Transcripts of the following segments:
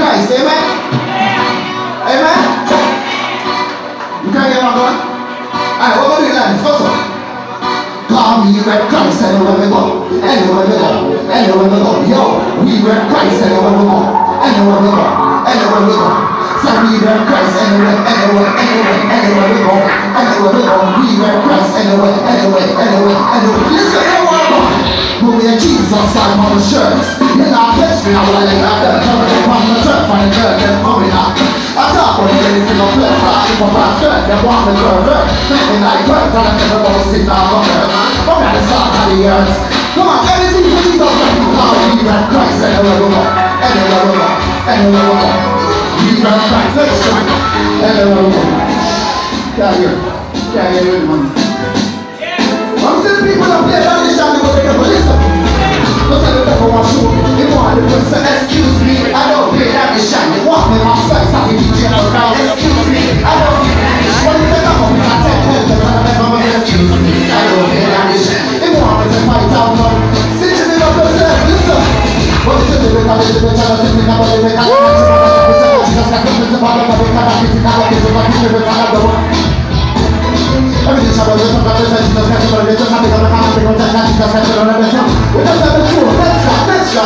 Christ, amen? Amen? You can't get my gun? Alright, what about the lines? What's up? Call me red Christ anywhere we go. Anywhere we go. Anywhere we go. Yo, we red Christ anywhere we go. Anywhere we go. Anywhere we go. So we red Christ anywhere we go. Anywhere we go. We red Christ anywhere. Listen, everyone go. But we are Jesus on my shirts. You're not touch me, I will let that dirt. Come on the church, find a dirt, they're coming out. I talk when you're ready to go flip, I keep on my skirt, they want the dirt. Making like dirt, trying to get the ball, sit down on earth. Come on, it's all of the earth. Come on, everything you need of them. How we red Christ, anywhere we go. Anywhere we go. Anywhere we go. We red Christ, let's go. Anywhere we go. Can't hear it, man. I'm seeing people up there, don't listen to what they can listen. Because I don't ever want to show me. They want to say, excuse me, I don't pay that the shine. They want me my size, I can DJ out now. Excuse me, I don't pay that the shine. When you say I'm going to take help, I never want to excuse me. I don't pay that the shine. They want me to fight out one. Sit in the upper step, listen. What is it? I'm going to be able to think about it. I'm going to be able to everything's about this, about this, just have to just have to go to the just have to learn everything. We just have to do it. Let's go.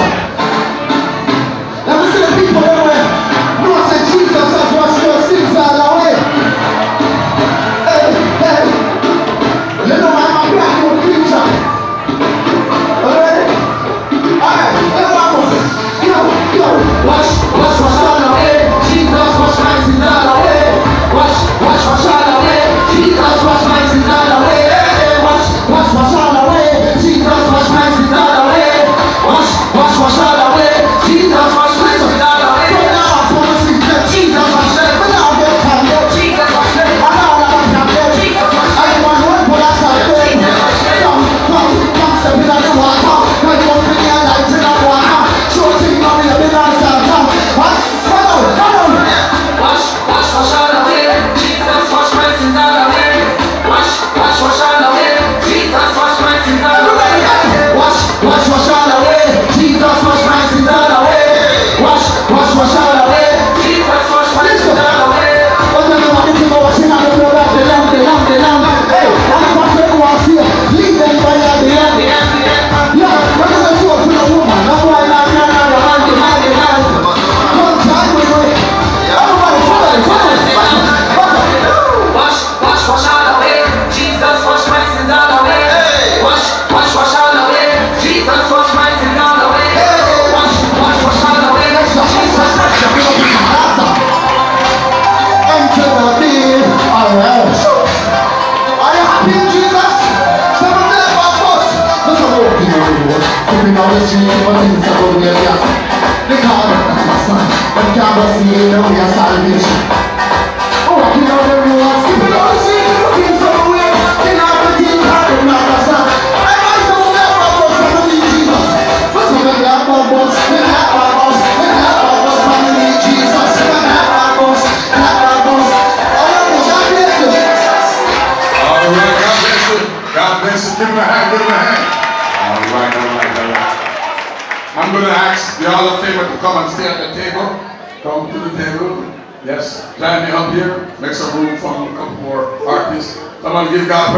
Now we see the people everywhere. No one said Jesus has washed your sins all away. Hey. You know I'm a black old preacher. Alright? Alright, everyone go. Yo, wash all away. Jesus wash my sins all away. Wash all away. Jesus wash my sins all away. Wash all away. Jesus wash my sins all away. Wash all away. Jesus wash my sins all away. But now I want to see that Jesus wash them. But now they can't do Jesus wash them. I know that I can't do Jesus wash them. I want one for that side. Come, step in the water. Now you want to be a light in the water. Show thing now in the middle of the town. What? Come on. Wash all away. Jesus wash my sins all away. Wash all away. Jesus wash my sins all away. Wash all away. Jesus wash my sins all away. Wash all away. Jesus wash my sins all away. But then I'm going to wash it out of the lamb. Hey, I'm not going to wash here. Leave them by the lamb. Yeah, what is the soul to the woman? That's why I'm not hand. One time we go. Everybody, follow it. Wash all away. Jesus wash my sins all away. Wash all away. Jesus wash my sins all away. Wash all away. Jesus wash my sins all away. Enter the deep. Alright. Are you happy in Jesus? Seven days of us. There's a whole people. Keeping all the streets of things about the gas. They call it the sun. But can't see it now. We are salvation. Walking on the road, skipping all the streets, looking for the way. They not the team, not the son. I might know that bubbles from the Jesus. But some of that bubbles, family Jesus. That bubbles. Oh, God bless you. All right, God bless you. Give him a hand. All right. I'm going to ask the Hall of Famer to come and stay at the table. Come to the table. Yes, line me up here. Make some room for a couple more artists. Someone give God